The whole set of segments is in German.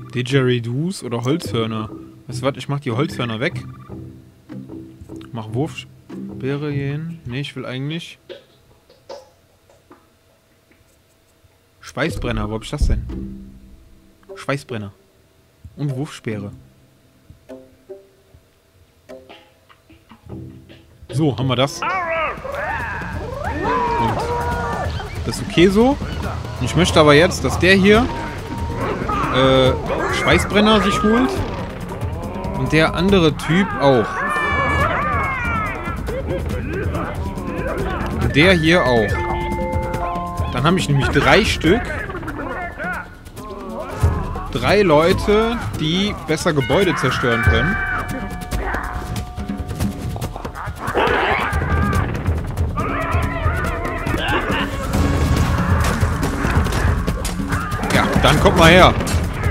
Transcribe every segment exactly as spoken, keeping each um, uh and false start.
Didgeridoos oder Holzhörner. Weißt du was, ich mach die Holzhörner weg. Mach Wurfspeere hier hin. Ne, ich will eigentlich... Schweißbrenner, wo hab ich das denn? Schweißbrenner. Und Wurfspeere. So, haben wir das. Und das ist okay so. Und ich möchte aber jetzt, dass der hier äh, Schweißbrenner sich holt. Und der andere Typ auch. Und der hier auch. Dann habe ich nämlich drei Stück. Drei Leute, die besser Gebäude zerstören können. Ja, dann kommt mal her.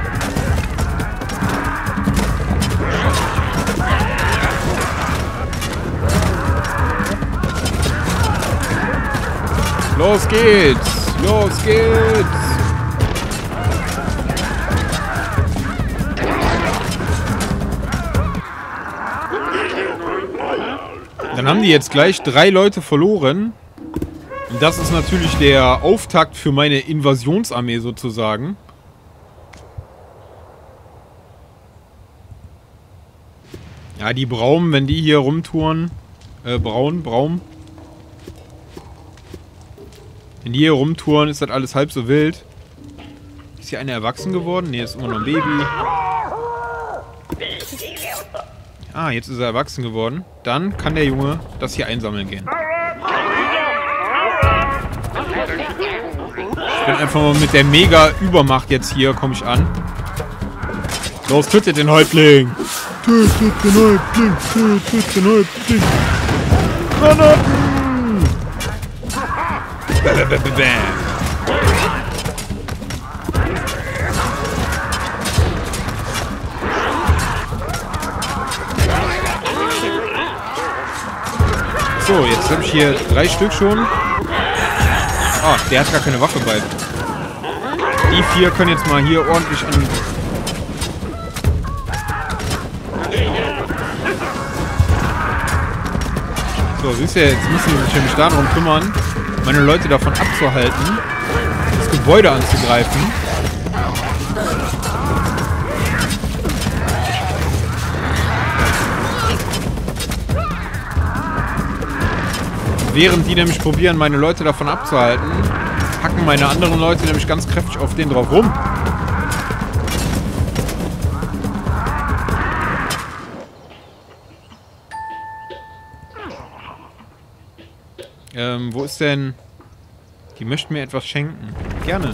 Los geht's! Los geht's! Dann haben die jetzt gleich drei Leute verloren. Und das ist natürlich der Auftakt für meine Invasionsarmee sozusagen. Ja, die Braum, wenn die hier rumtouren. Äh, Braun, Braum. Wenn die hier rumtouren, ist das alles halb so wild. Ist hier einer erwachsen geworden? Ne, ist immer noch ein Baby. Ah, jetzt ist er erwachsen geworden. Dann kann der Junge das hier einsammeln gehen. Ich bin einfach mal mit der Mega-Übermacht jetzt hier, komme ich an. Los, tötet den Häuptling! Tötet den Häuptling! Tötet den Häuptling! Granaten! So, jetzt habe ich hier drei Stück schon. Ah, der hat gar keine Waffe bei. Die vier können jetzt mal hier ordentlich an... So, siehst du, jetzt müssen die sich nämlich darum kümmern, meine Leute davon abzuhalten, das Gebäude anzugreifen. Während die nämlich probieren, meine Leute davon abzuhalten, hacken meine anderen Leute nämlich ganz kräftig auf den drauf rum. Ähm, wo ist denn... Die möchten mir etwas schenken. Gerne.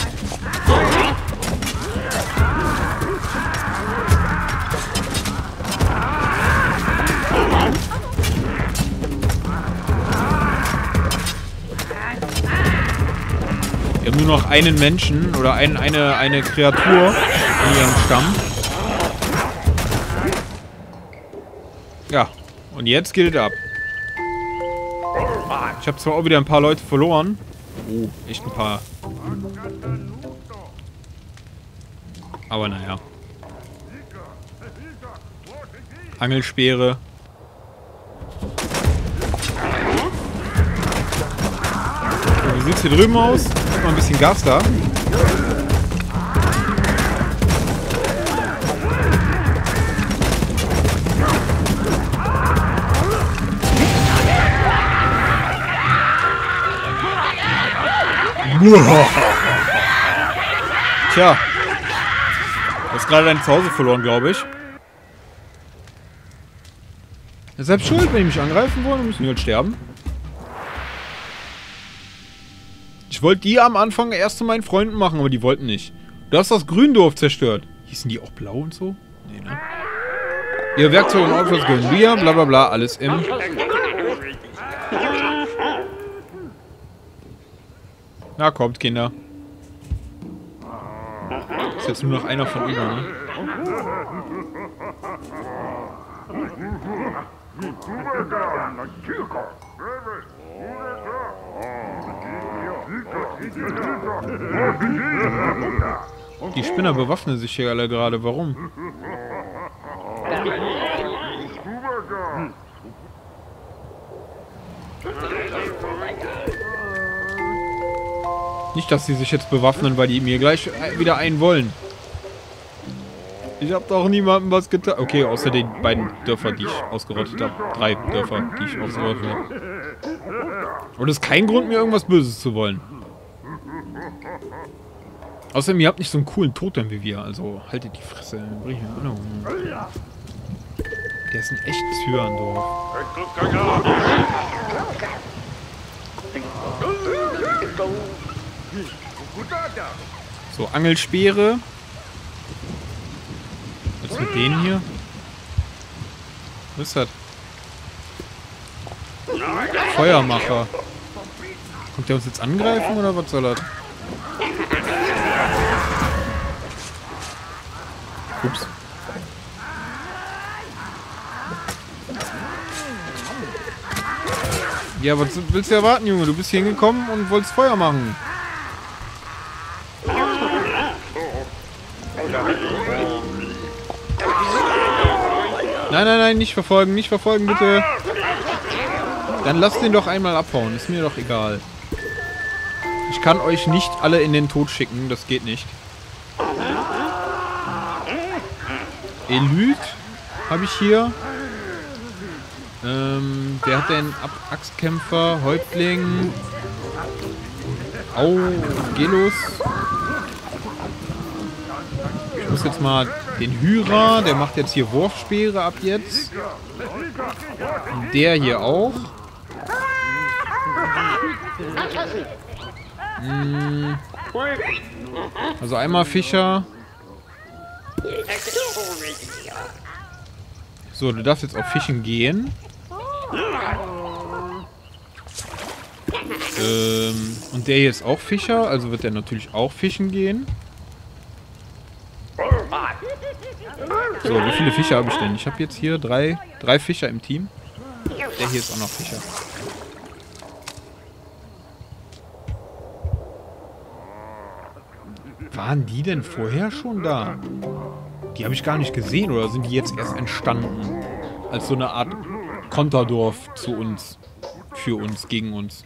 Wir haben nur noch einen Menschen oder ein, eine, eine Kreatur in ihrem Stamm. Ja, und jetzt geht es ab. Ich habe zwar auch wieder ein paar Leute verloren. Oh, echt ein paar. Aber naja. Angelspeere. So, wie sieht es hier drüben aus? Mal ein bisschen Gas da. Tja. Du hast gerade dein Zuhause verloren, glaube ich. Deshalb schuld, wenn die mich angreifen wollen, müssen die halt sterben. Ich wollte die am Anfang erst zu meinen Freunden machen, aber die wollten nicht. Du hast das Gründorf zerstört. Hießen die auch blau und so? Nee, ne? Ihr Werkzeug und Aufschluss gehören wir, bla bla bla, alles im... Na, kommt, Kinder. Ist jetzt nur noch einer von über, ne? Die Spinner bewaffnen sich hier alle gerade. Warum? Nicht, dass sie sich jetzt bewaffnen, weil die mir gleich wieder einen wollen. Ich habe doch niemandem was getan. Okay, außer den beiden Dörfer, die ich ausgerottet habe. Drei Dörfer, die ich ausgerottet habe. Aber das ist kein Grund, mir irgendwas Böses zu wollen. Außerdem, ihr habt nicht so einen coolen Totem wie wir. Also, haltet die Fresse. Bring ich mir an. Der ist ein echtes Hyrandorf. So, Angelspeere. Was ist mit denen hier? Was ist das? Feuermacher. Kommt der uns jetzt angreifen oder was soll das? Ups. Ja, was willst du erwarten, Junge? Du bist hier hingekommen und wolltest Feuer machen. Nein, nein, nein, nicht verfolgen, nicht verfolgen, bitte. Dann lasst den doch einmal abhauen, ist mir doch egal. Ich kann euch nicht alle in den Tod schicken, das geht nicht. Elyt habe ich hier. Ähm, wer hat denn Ab Axtkämpfer, Häuptling? Au, Gelos. Ich muss jetzt mal den Hyra, der macht jetzt hier Wurfspeere ab jetzt. Und der hier auch. Hm. Also einmal Fischer. So, du darfst jetzt auf Fischen gehen. Ähm, und der hier ist auch Fischer, also wird der natürlich auch fischen gehen. So, wie viele Fischer habe ich denn? Ich habe jetzt hier drei, drei Fischer im Team. Der hier ist auch noch Fischer. Waren die denn vorher schon da? Die habe ich gar nicht gesehen, oder sind die jetzt erst entstanden? Als so eine Art Konterdorf zu uns. Für uns, gegen uns.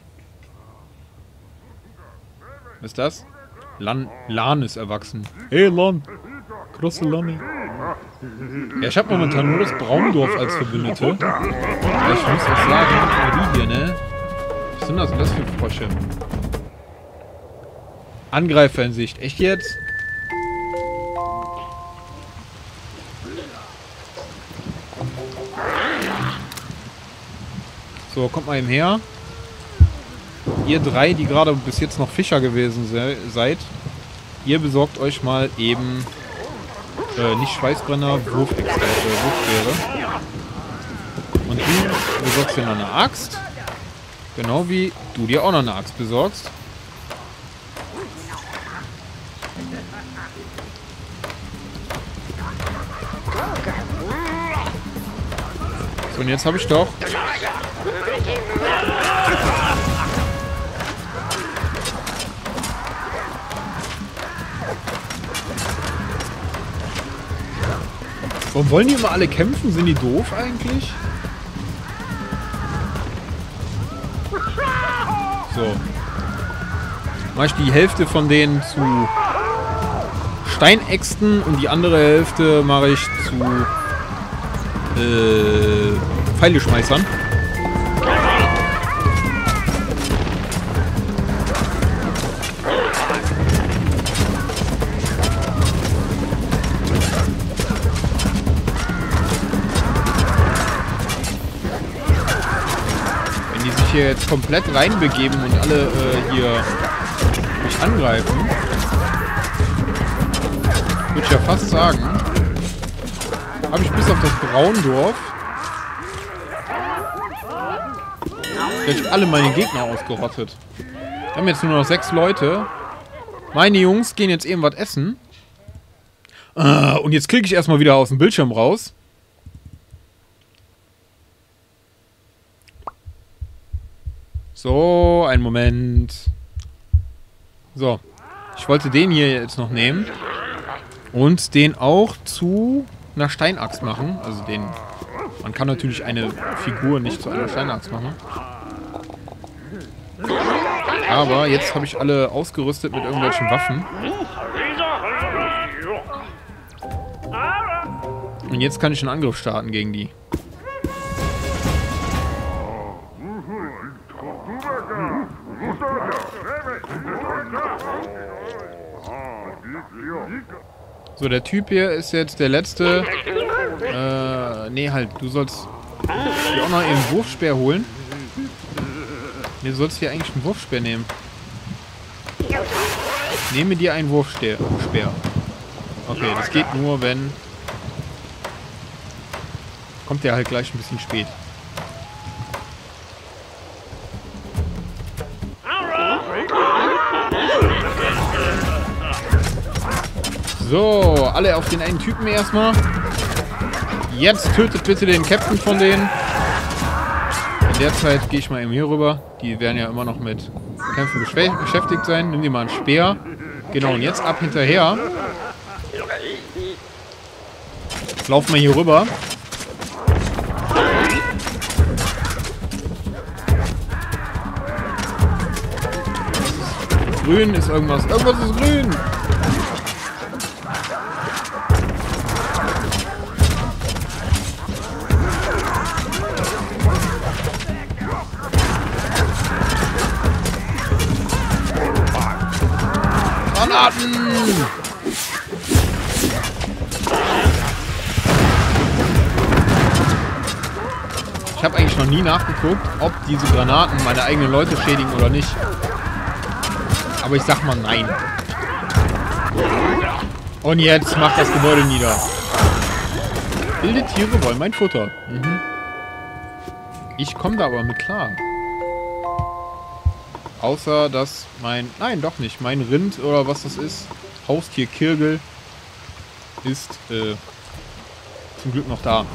Was ist das? Lan, Lan ist erwachsen. Hey Lan! Große Lanne. Ja, ich habe momentan nur das Braundorf als Verbündete. Aber ich muss auch sagen, die hier, ne? Was sind das denn das für Frosche? Angreifer in Sicht. Echt jetzt? So, kommt mal eben her. Ihr drei, die gerade bis jetzt noch Fischer gewesen se seid, ihr besorgt euch mal eben äh, nicht Schweißbrenner, Wurfexte, äh, Wurfspeere. Und du besorgst dir noch eine Axt. Genau wie du dir auch noch eine Axt besorgst. So, und jetzt habe ich doch... Warum wollen die immer alle kämpfen? Sind die doof eigentlich? So. Mach ich die Hälfte von denen zu Steinäxten und die andere Hälfte mache ich zu äh, Pfeilgeschmeißern. Wenn die sich hier jetzt komplett reinbegeben und alle äh, hier mich angreifen, würde ich ja fast sagen, habe ich bis auf das Braundorf gleich alle meine Gegner ausgerottet. Wir haben jetzt nur noch sechs Leute. Meine Jungs gehen jetzt eben was essen. Uh, und jetzt klicke ich erstmal wieder aus dem Bildschirm raus. So, einen Moment. So. Ich wollte den hier jetzt noch nehmen. Und den auch zu einer Steinaxt machen. Also den... Man kann natürlich eine Figur nicht zu einer Steinaxt machen. Aber jetzt habe ich alle ausgerüstet mit irgendwelchen Waffen. Und jetzt kann ich einen Angriff starten gegen die. So, der Typ hier ist jetzt der letzte. Äh, nee, halt, du sollst dir auch noch eben einen Wurfspeer holen. Nee, du sollst hier eigentlich einen Wurfspeer nehmen. Nehme dir einen Wurfspeer. Okay, das geht nur, wenn... Kommt der halt gleich ein bisschen spät. So, alle auf den einen Typen erstmal. Jetzt tötet bitte den Captain von denen. In der Zeit gehe ich mal eben hier rüber. Die werden ja immer noch mit Kämpfen beschäftigt sein. Nimm dir mal einen Speer. Genau, und jetzt ab hinterher. Laufen wir hier rüber. Grün ist irgendwas. Irgendwas ist grün. Granaten! Ich habe eigentlich noch nie nachgeguckt, ob diese Granaten meine eigenen Leute schädigen oder nicht. Aber ich sag mal nein. Und jetzt macht das Gebäude nieder. Wilde Tiere wollen mein Futter. Mhm. Ich komme da aber mit klar. Außer, dass mein... Nein, doch nicht. Mein Rind oder was das ist, Haustier Kirgel, ist äh, zum Glück noch da.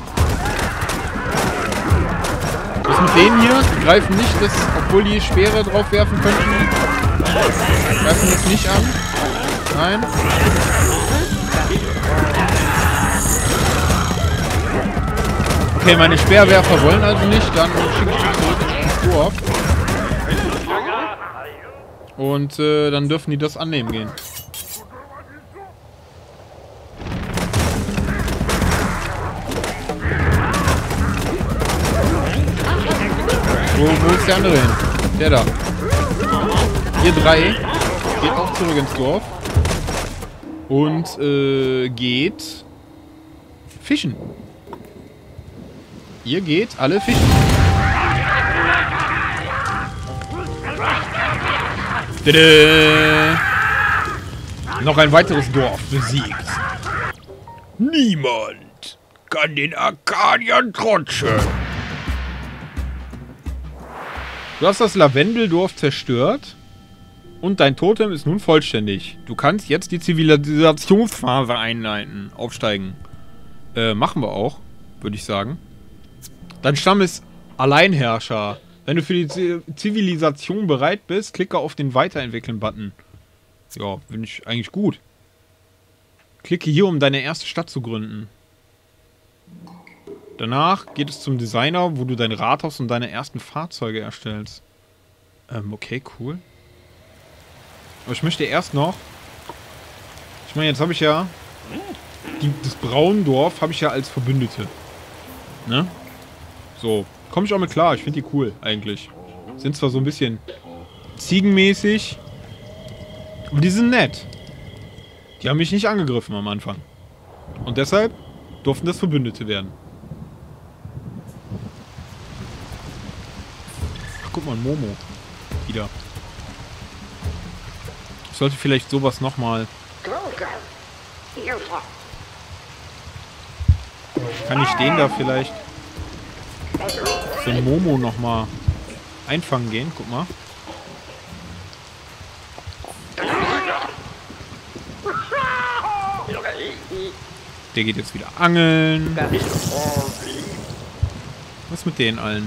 Was mit denen hier? Die greifen nicht, das, obwohl die Speere drauf werfen könnten. Greifen das nicht an. Nein. Okay, meine Speerwerfer wollen also nicht. Dann schicke ich die zurück ins Dorf. Und äh, dann dürfen die das annehmen gehen. Wo, wo ist der andere hin? Der da. Ihr drei geht auch zurück ins Dorf. Und äh, geht fischen. Ihr geht alle fischen. Tada! Noch ein weiteres Dorf besiegt. Niemand kann den Arkadiern trotzen. Du hast das Lavendeldorf zerstört und dein Totem ist nun vollständig. Du kannst jetzt die Zivilisationsphase einleiten. Aufsteigen. Äh, machen wir auch, würde ich sagen. Dein Stamm ist Alleinherrscher. Wenn du für die Zivilisation bereit bist, klicke auf den Weiterentwickeln-Button. Ja, finde ich eigentlich gut. Klicke hier, um deine erste Stadt zu gründen. Danach geht es zum Designer, wo du dein Rathaus und deine ersten Fahrzeuge erstellst. Ähm, okay, cool. Aber ich möchte erst noch... Ich meine, jetzt habe ich ja... Die, das Braundorf habe ich ja als Verbündete. Ne? So, komme ich auch mit klar. Ich finde die cool, eigentlich. Sind zwar so ein bisschen ziegenmäßig, aber die sind nett. Die haben mich nicht angegriffen am Anfang. Und deshalb durften das Verbündete werden. Ach, guck mal, Momo. Wieder. Ich sollte vielleicht sowas nochmal... Kann ich den da vielleicht... So ein Momo nochmal einfangen gehen? Guck mal. Der geht jetzt wieder angeln. Was mit denen allen?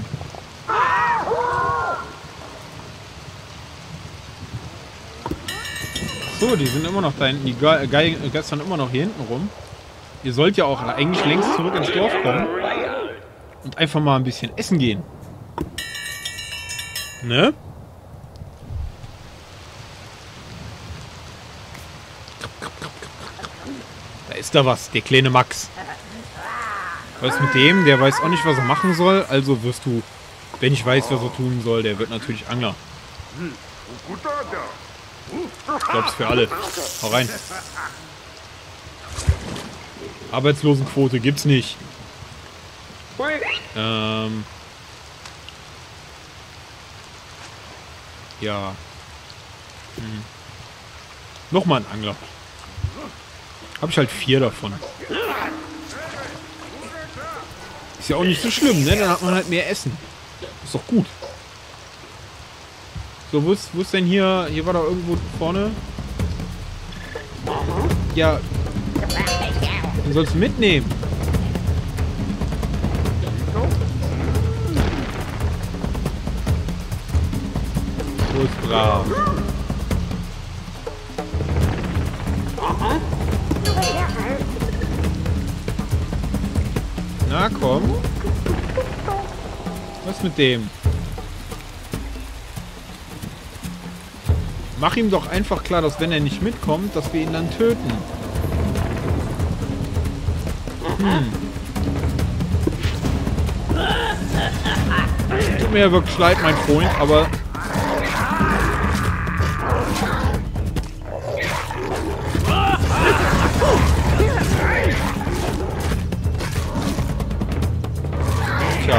So, die sind immer noch da hinten. Die ge ge geistern immer noch hier hinten rum. Ihr sollt ja auch eigentlich längst zurück ins Dorf kommen. Und einfach mal ein bisschen essen gehen. Ne? Da ist da was, der kleine Max. Was mit dem? Der weiß auch nicht, was er machen soll. Also wirst du, wenn ich weiß, was er tun soll, der wird natürlich Angler. Ich glaub's für alle. Hau rein. Arbeitslosenquote gibt's nicht. Ähm. Ja. Hm. Nochmal ein Angler. Habe ich halt vier davon. Ist ja auch nicht so schlimm, ne? Dann hat man halt mehr Essen. Ist doch gut. So, wo ist, wo ist denn hier? Hier war doch irgendwo vorne. Ja. Den sollst du mitnehmen. So ist brav. Na komm. Was mit dem? Mach ihm doch einfach klar, dass wenn er nicht mitkommt, dass wir ihn dann töten. Hm. Tut mir ja wirklich leid, mein Freund, aber... Tja.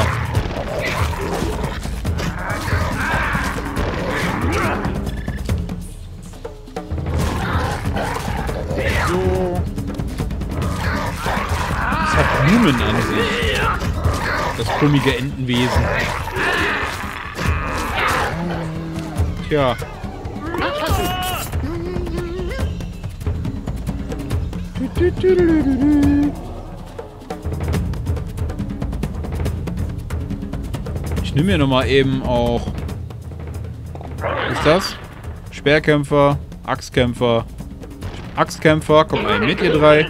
So. Es hat Blumen an sich. Das krummige Entenwesen. Tja. Ich nehme mir nochmal eben auch... Was ist das? Speerkämpfer, Axtkämpfer. Axtkämpfer, kommt mal mit, ihr drei.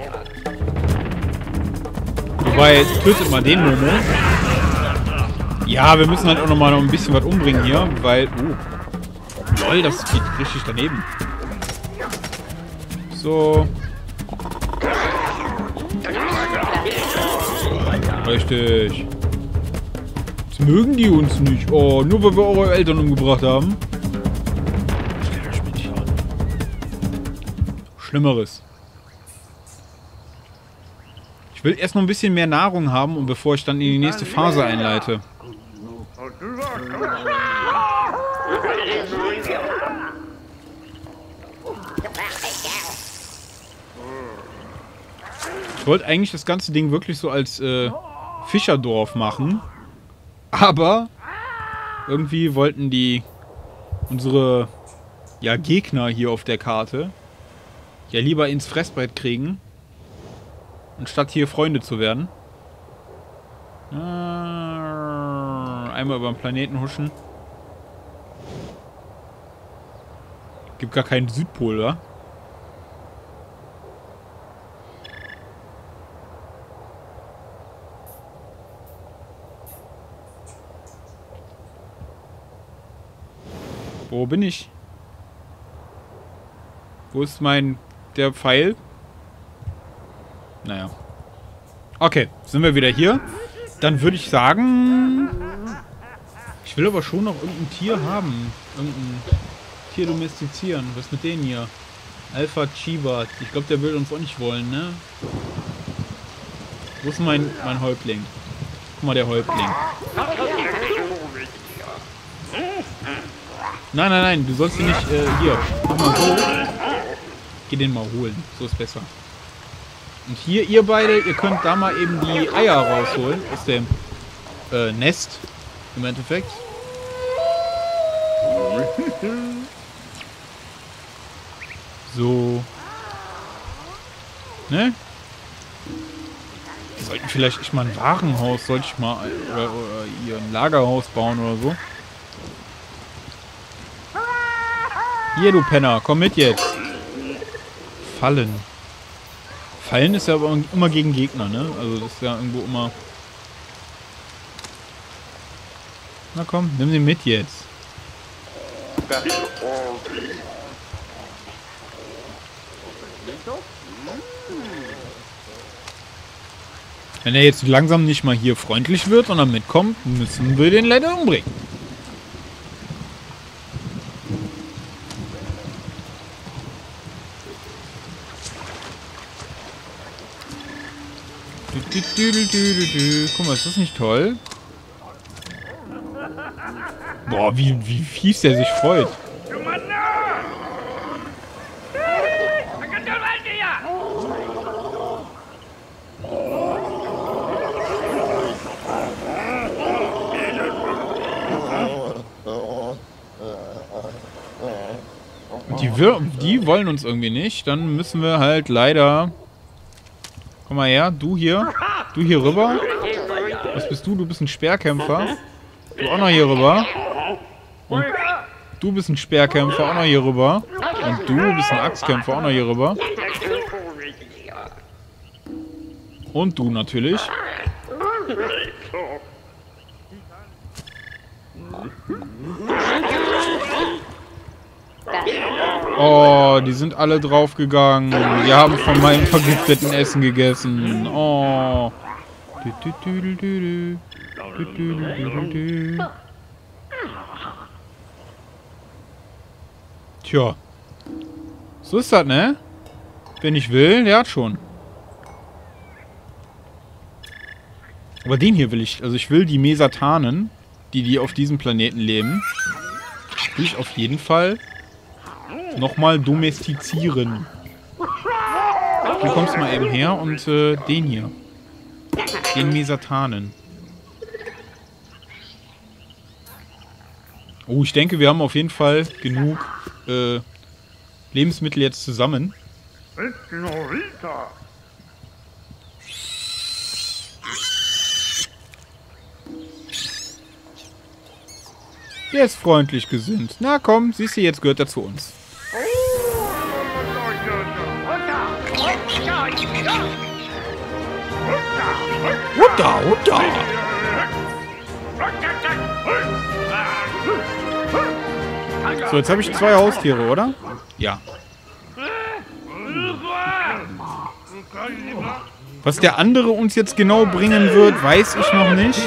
Wobei, tötet mal den Momo. Ja, wir müssen halt auch nochmal noch ein bisschen was umbringen hier, weil... Oh. Lol, das geht richtig daneben. So. Richtig. Jetzt mögen die uns nicht. Oh, nur weil wir eure Eltern umgebracht haben. Stellt euch mit hier an. Schlimmeres. Ich will erst noch ein bisschen mehr Nahrung haben, und bevor ich dann in die nächste Phase einleite. Ich wollte eigentlich das ganze Ding wirklich so als äh, Fischerdorf machen. Aber irgendwie wollten die unsere ja, Gegner hier auf der Karte ja lieber ins Fressbrett kriegen, anstatt hier Freunde zu werden. Ah, einmal über den Planeten huschen. Gibt gar keinen Südpol, oder? Wo bin ich? Wo ist mein... der Pfeil? Naja. Okay, sind wir wieder hier. Dann würde ich sagen... Ich will aber schon noch irgendein Tier haben. Irgendein Tier domestizieren. Was mit denen hier? Alpha Chiba. Ich glaube, der will uns auch nicht wollen, ne? Wo ist mein, mein Häuptling? Guck mal, der Häuptling. Nein, nein, nein, du sollst ihn nicht, äh, hier. Mach mal so. Geh den mal holen. So ist besser. Und hier, ihr beide, ihr könnt da mal eben die Eier rausholen. Aus dem, äh, Nest. Im Endeffekt. So. Ne? Wir sollten vielleicht echt mal ein Warenhaus, sollte ich mal, oder, oder hier ein Lagerhaus bauen oder so. Hier, du Penner, komm mit jetzt. Fallen. Fallen ist ja aber immer gegen Gegner, ne? Also das ist ja irgendwo immer... Na komm, nimm sie mit jetzt. Wenn er jetzt langsam nicht mal hier freundlich wird und dann mitkommt, müssen wir den leider umbringen. Guck mal, ist das nicht toll? Boah, wie, wie fies der sich freut. Die, wir, die wollen uns irgendwie nicht. Dann müssen wir halt leider... Komm mal her, du hier. Du hier rüber. Was bist du? Du bist ein Speerkämpfer. Du auch noch hier rüber. Und du bist ein Speerkämpfer, auch noch hier rüber. Und du bist ein Axtkämpfer, auch noch hier rüber. Und du natürlich. Oh, die sind alle draufgegangen. Die haben von meinem vergifteten Essen gegessen. Oh. Tja. So ist das, ne? Wenn ich will, der hat schon. Aber den hier will ich, also ich will die Mesatanen, die die auf diesem Planeten leben, will ich auf jeden Fall nochmal domestizieren. Du kommst mal eben her und äh, den hier. Den Mesatanen. Oh, ich denke, wir haben auf jeden Fall genug äh, Lebensmittel jetzt zusammen. Der ist freundlich gesinnt. Na komm, siehst du, jetzt gehört er zu uns. Hutta, hutta. So, jetzt habe ich zwei Haustiere, oder? Ja. Was der andere uns jetzt genau bringen wird, weiß ich noch nicht.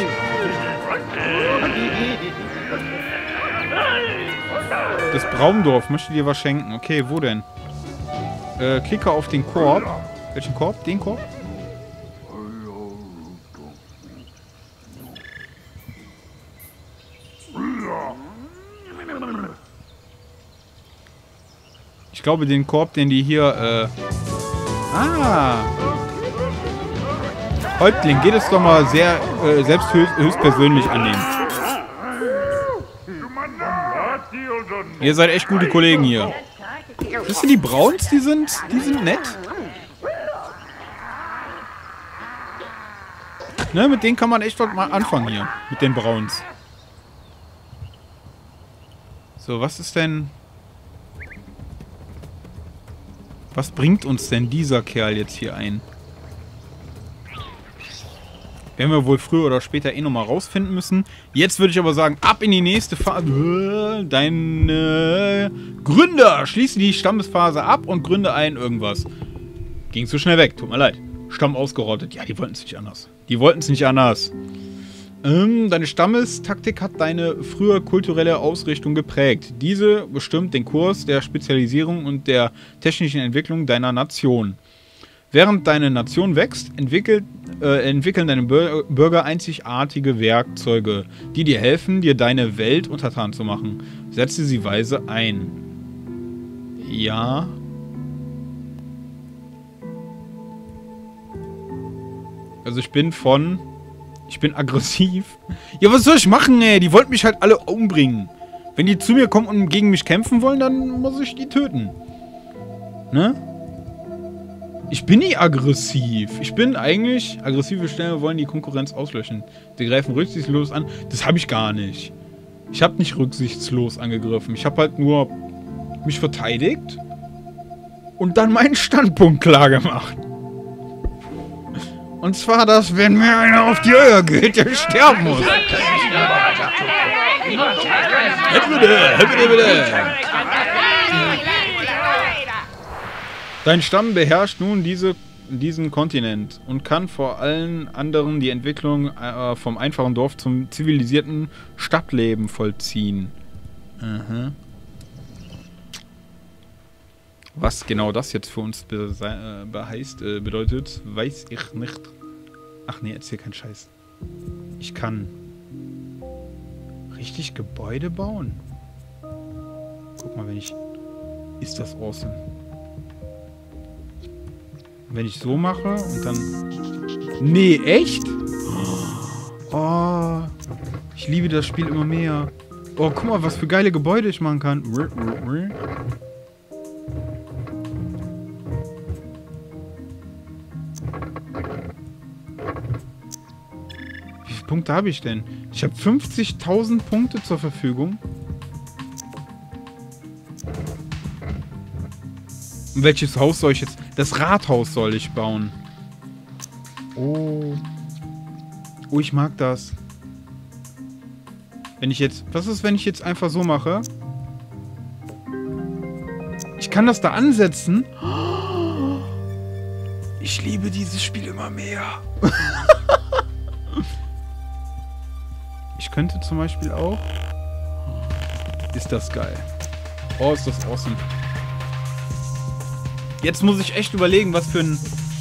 Das Braumdorf möchte dir was schenken. Okay, wo denn? Äh, klicke auf den Korb. Welchen Korb? Den Korb? Ich glaube, den Korb, den die hier, äh... Ah! Häuptling, geht es doch mal sehr, äh, selbst höchst, höchstpersönlich annehmen. Ihr seid echt gute Kollegen hier. Wisst ihr, die Browns, die sind, die sind nett. Ne, mit denen kann man echt was mal anfangen hier. Mit den Browns. So, was ist denn... Was bringt uns denn dieser Kerl jetzt hier ein? Werden wir wohl früher oder später eh nochmal rausfinden müssen. Jetzt würde ich aber sagen, ab in die nächste Phase. Deine Gründer. Schließe die Stammesphase ab und gründe ein irgendwas. Ging zu schnell weg, tut mir leid. Stamm ausgerottet. Ja, die wollten es nicht anders. Die wollten es nicht anders. Ähm, deine Stammestaktik hat deine frühe kulturelle Ausrichtung geprägt. Diese bestimmt den Kurs der Spezialisierung und der technischen Entwicklung deiner Nation. Während deine Nation wächst, entwickelt, äh, entwickeln deine Bür- Bürger einzigartige Werkzeuge, die dir helfen, dir deine Welt untertan zu machen. Setze sie weise ein. Ja. Also ich bin von... Ich bin aggressiv. Ja, was soll ich machen, ey? Die wollten mich halt alle umbringen. Wenn die zu mir kommen und gegen mich kämpfen wollen, dann muss ich die töten. Ne? Ich bin nie aggressiv. Ich bin eigentlich... Aggressive Stämme wollen die Konkurrenz auslöschen. Sie greifen rücksichtslos an. Das habe ich gar nicht. Ich habe nicht rücksichtslos angegriffen. Ich habe halt nur mich verteidigt und dann meinen Standpunkt klar gemacht. Und zwar, dass wenn mir einer auf die Eier geht, der sterben muss. Dein Stamm beherrscht nun diese, diesen Kontinent und kann vor allen anderen die Entwicklung äh, vom einfachen Dorf zum zivilisierten Stadtleben vollziehen. Aha. Was genau das jetzt für uns be äh, be heißt, äh, bedeutet, weiß ich nicht. Ach nee, erzähl keinen Scheiß. Ich kann richtig Gebäude bauen. Guck mal, wenn ich... Ist das awesome. Wenn ich so mache und dann... Nee, echt? Oh, ich liebe das Spiel immer mehr. Oh, guck mal, was für geile Gebäude ich machen kann. Wie viele Punkte habe ich denn? Ich habe fünfzigtausend Punkte zur Verfügung. Und welches Haus soll ich jetzt... Das Rathaus soll ich bauen. Oh. Oh, ich mag das. Wenn ich jetzt... Was ist, wenn ich jetzt einfach so mache? Ich kann das da ansetzen. Ich liebe dieses Spiel immer mehr. Ich könnte zum Beispiel auch... Ist das geil. Oh, ist das awesome. Jetzt muss ich echt überlegen, was für ein...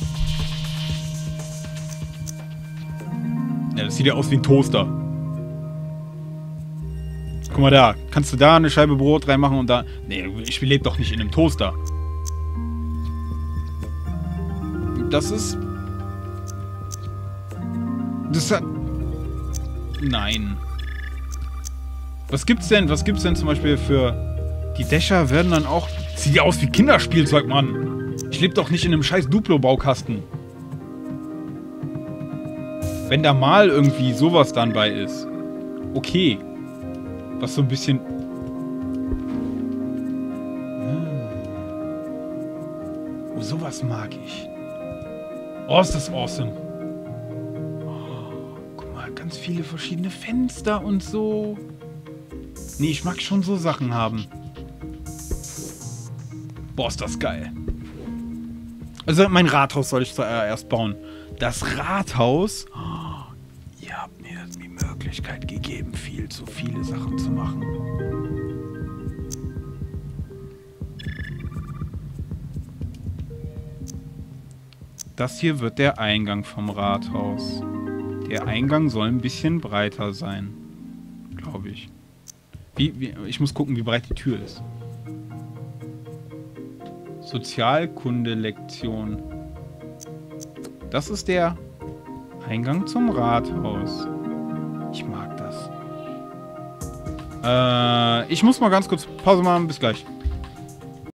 Ja, das sieht ja aus wie ein Toaster. Guck mal da. Kannst du da eine Scheibe Brot reinmachen und da... Nee, ich lebe doch nicht in einem Toaster. Das ist... Das hat... Nein. Was gibt's denn? Was gibt's denn zum Beispiel für... Die Dächer werden dann auch... Sieht ja aus wie Kinderspielzeug, Mann. Ich lebe doch nicht in einem scheiß Duplo-Baukasten. Wenn da mal irgendwie sowas dann bei ist. Okay. Was so ein bisschen... Oh, sowas mag ich. Oh, ist das awesome. Oh, guck mal, ganz viele verschiedene Fenster und so. Nee, ich mag schon so Sachen haben. Boah, ist das geil. Also mein Rathaus soll ich zuerst bauen. Das Rathaus... Oh, ihr habt mir die Möglichkeit gegeben, viel zu viele Sachen zu machen. Das hier wird der Eingang vom Rathaus. Der Eingang soll ein bisschen breiter sein. Glaube ich. Wie, wie, ich muss gucken, wie breit die Tür ist. Sozialkunde-Lektion. Das ist der Eingang zum Rathaus. Ich mag das. Äh, ich muss mal ganz kurz Pause machen. Bis gleich.